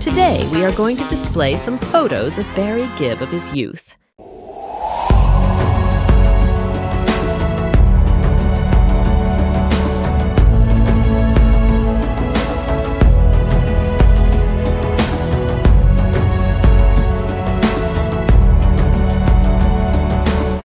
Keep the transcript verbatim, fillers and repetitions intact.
Today, we are going to display some photos of Barry Gibb of his youth.